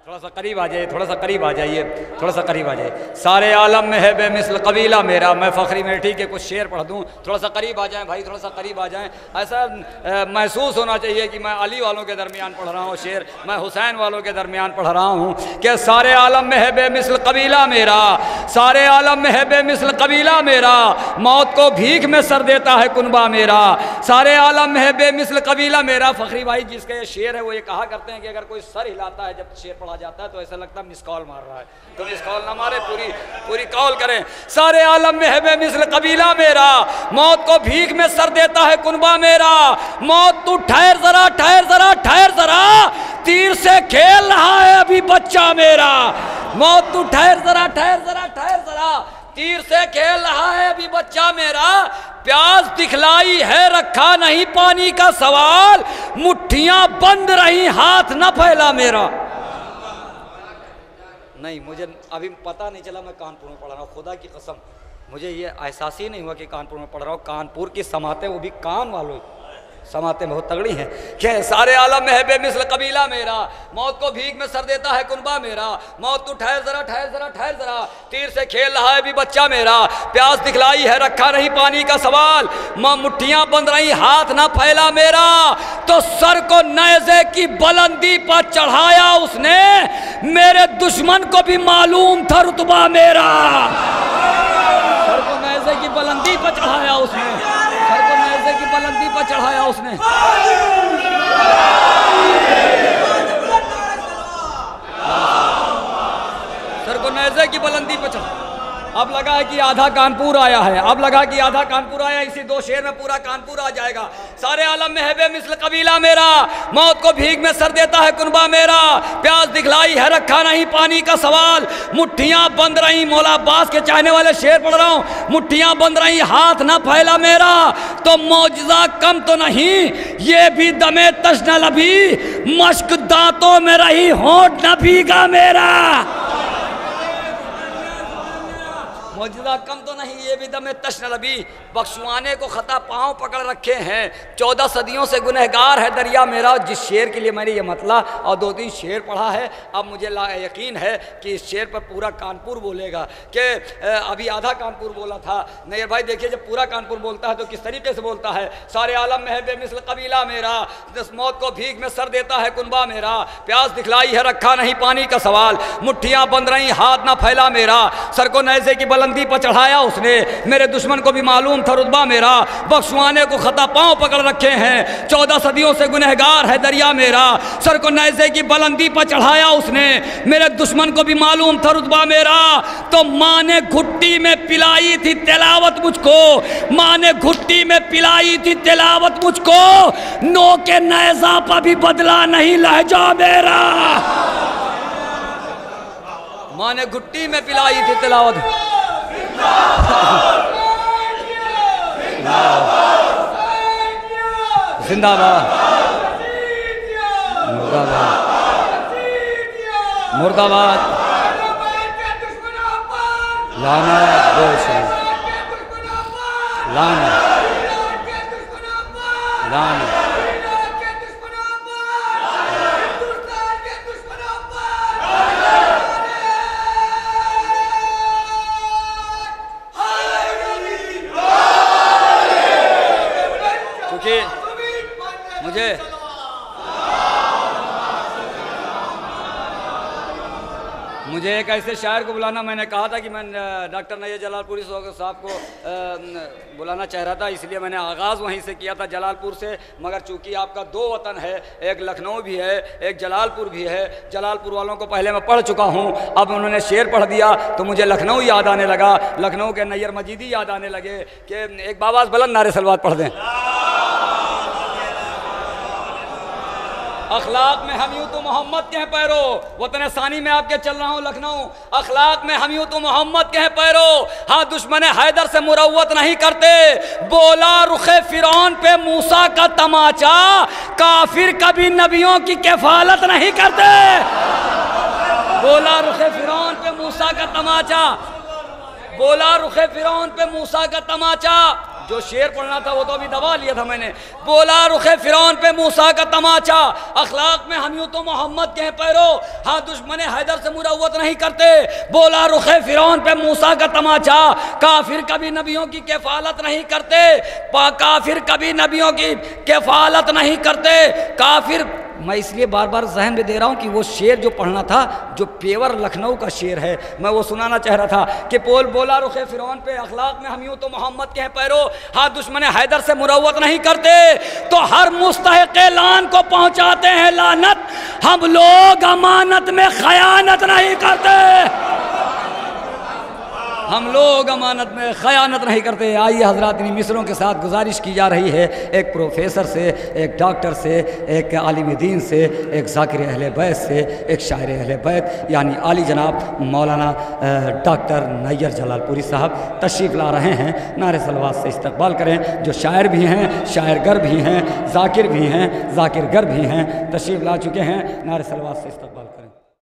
थोड़ा सा करीब आ जाइए, थोड़ा सा करीब आ जाइए, थोड़ा सा करीब आ जाइए। सारे आलम में है बेमिसल कबीला मेरा, मैं फ़खरी में ठीक है कुछ शेर पढ़ दूँ। थोड़ा सा करीब आ जाएं भाई, थोड़ा सा करीब आ जाएं। ऐसा महसूस होना चाहिए कि मैं अली वालों के दरमियान पढ़ रहा हूँ शेर, मैं हुसैन वालों के दरमियान पढ़ रहा हूँ कि सारे आलम में है बेमिसल कबीला मेरा, सारे आलम में है बेमिसल कबीला मेरा, मौत को भीख में सर देता है कुनबा मेरा, सारे आलम में है बेमिसल कबीला मेरा। फ़खरी भाई जिसका ये शेर है वो ये कहा करते हैं कि अगर कोई सर हिलाता है जब शेर पढ़ा जाता है तो ऐसा लगता है मिस कॉल मार रहा है, तो मिस कॉल ना मारे, पूरी कॉल करें। सारे आलम में है बेमिसल कबीला मेरा, मौत को भीख में सर देता है कुनबा मेरा, मौत तू ठहर जरा, ठहर जरा, ठहर जरा, तीर से खेल रहा है अभी बच्चा मेरा, मौत तू ठहर जरा, ठहर जरा, ठहर जरा, तीर से खेल रहा है अभी बच्चा मेरा, प्यास दिखलाई है रखा नहीं पानी का सवाल, मुट्ठियां बंद रही हाथ न फैला मेरा। नहीं, मुझे अभी पता नहीं चला मैं कानपुर में पढ़ रहा हूँ, खुदा की कसम मुझे ये एहसास ही नहीं हुआ कि कानपुर में पढ़ रहा हूँ। कानपुर की समातें, वो भी कान वालों समातें बहुत तगड़ी हैं। क्या सारे आलम में है बेमिसल कबीला मेरा, मौत को भीख में सर देता है कुनबा मेरा, मौत तू ठहर जरा, ठहर जरा, ठहर जरा, तीर से खेल रहा है अभी बच्चा मेरा, प्यास दिखलाई है रखा नहीं पानी का सवाल, मुट्ठियां बंद रही हाथ ना फैला मेरा, तो सर को नेज़े की बुलंदी पर चढ़ाया उसने, मेरे दुश्मन को भी मालूम था रुतबा मेरा। सर को नेज़े की बुलंदी पर चढ़ाया उसने, सर को नेज़े की बुलंदी पर चढ़ाया उसने। सर को नेज़े की बुलंदी पर चढ़ा। अब लगा है कि आधा कानपुर आया है, अब लगा कि आधा कानपुर आया, इसी दो शेर में पूरा कानपुर आ जाएगा। सारे आलम में है बेमिसल कबीला मेरा, मौत को भीख में सर देता है कुनबा मेरा, प्यास दिखलाई है रखा नहीं पानी का सवाल, मुट्ठियां बंद रही, मौला अब्बास के चाहने वाले शेर पढ़ रहा हूँ, मुट्ठियां बंद रही हाथ ना फैला मेरा, तो मौजज़ा कम तो नहीं ये भी दमे तश्न लबी, मश्क दांतों में रही होंठ न भीगा मेरा। मौजूदा कम तो नहीं ये भी दमे तश्न लबी, बख्शवाने को खता पाँव पकड़ रखे हैं, 14 सदियों से गुनहगार है दरिया मेरा। जिस शेर के लिए मैंने ये मतला और 2-3 शेर पढ़ा है, अब मुझे यकीन है कि इस शेर पर पूरा कानपुर बोलेगा। कि अभी आधा कानपुर बोला था, नैयर भाई देखिए जब पूरा कानपुर बोलता है तो किस तरीके से बोलता है। सारे आलम में है बेमिसल कबीला मेरा, मौत को भीख में सर देता है कुनबा मेरा, प्यास दिखलाई है रखा नहीं पानी का सवाल, मुट्ठियाँ बंद रही हाथ ना फैला मेरा, सर को नेज़े की बुलंदी पर चढ़ाया उसने, मेरे दुश्मन को भी मालूम था रुतबा मेरा, बख्शवाने को खता पाँव पकड़ रखे हैं, 14 सदियों से गुनहगार है दरिया मेरा, सर को नेज़े की बुलंदी पर चढ़ाया उसने, मेरे दुश्मन को भी मालूम था रुतबा मेरा, तो माँ ने घुट्टी में पिलाई थी तिलावत मुझको, माँ ने घुट्टी में पिलाई थी तिलावत मुझको, नो के नेज़ा पर भी बदला नहीं लहजा मेरा। माँ ने घुट्टी में पिलाई थी तिलावत। जिंदाबाद, मुर्दाबाद, मुर्दाबाद, लानत, लानत, लानत। मुझे एक ऐसे शायर को बुलाना, मैंने कहा था कि मैं डॉक्टर नैयर जलालपुरी साहब को बुलाना चाह रहा था, इसलिए मैंने आगाज़ वहीं से किया था जलालपुर से, मगर चूंकि आपका 2 वतन है, एक लखनऊ भी है एक जलालपुर भी है, जलालपुर वालों को पहले मैं पढ़ चुका हूँ, अब उन्होंने शेर पढ़ दिया तो मुझे लखनऊ याद आने लगा, लखनऊ के नैयर मजीदी याद आने लगे कि एक बाबाज बुलंद नारे सलवात पढ़ दें। अखलाक में हम यूं तो मोहम्मद के हैं पैरो, वतन सानी में आपके चल रहा हूँ लखनऊ, अखलाक में हम यूं तो मोहम्मद के हैं पैरो, हाँ दुश्मन हैदर से मुरव्वत नहीं करते, बोला रुखे फिरौन पे मूसा का तमाचा, काफिर कभी नबियों की किफालत नहीं करते। बोला रुखे फिरौन पे मूसा का तमाचा, बोला रुखे फिरौन पे मूसा का तमाचा, जो शेर पढ़ना था वो तो अभी दबा लिया था मैंने। बोला रुखे फिरौन पे मूसा का तमाचा, अखलाक में हम यूं तो मोहम्मद के पैरो, हाँ दुश्मन हैदर से मुरव्वत नहीं करते। बोला रुखे फिरौन पे मूसा का तमाचा, काफिर कभी नबियों की किफालत नहीं करते, काफिर कभी नबियों की किफालत नहीं करते। काफिर, मैं इसलिए बार बार जहन में दे रहा हूँ कि वो शेर जो पढ़ना था, जो पेवर लखनऊ का शेर है, मैं वो सुनाना चाह रहा था कि बोला रुखे फिरौन पे अखलाक में हम यूं तो मोहम्मद के हैं पैरो, हाँ दुश्मन हैदर से मुरव्वत नहीं करते। तो हर मुस्तहिक़ लान को पहुँचाते हैं लानत, हम लोग अमानत में खयानत नहीं करते, हम लोग अमानत में ख़यानत नहीं करते। आइए हज़रात, इन मिसरों के साथ गुजारिश की जा रही है एक प्रोफेसर से, एक डॉक्टर से, एक आलिम दीन से, एक ज़ाकिर अहले बैत से, एक शायर अहले बैत यानी आली जनाब मौलाना डॉक्टर नैयर जलालपुरी साहब तशरीफ़ ला रहे हैं। नारे सलवात से इस्तकबाल करें। जो शायर भी हैं, शायरगर भी हैं, ज़ाकिर भी हैं, ज़ाकिरगर भी हैं, तशरीफ़ ला चुके हैं। नारे सलवात से इस्तकबाल।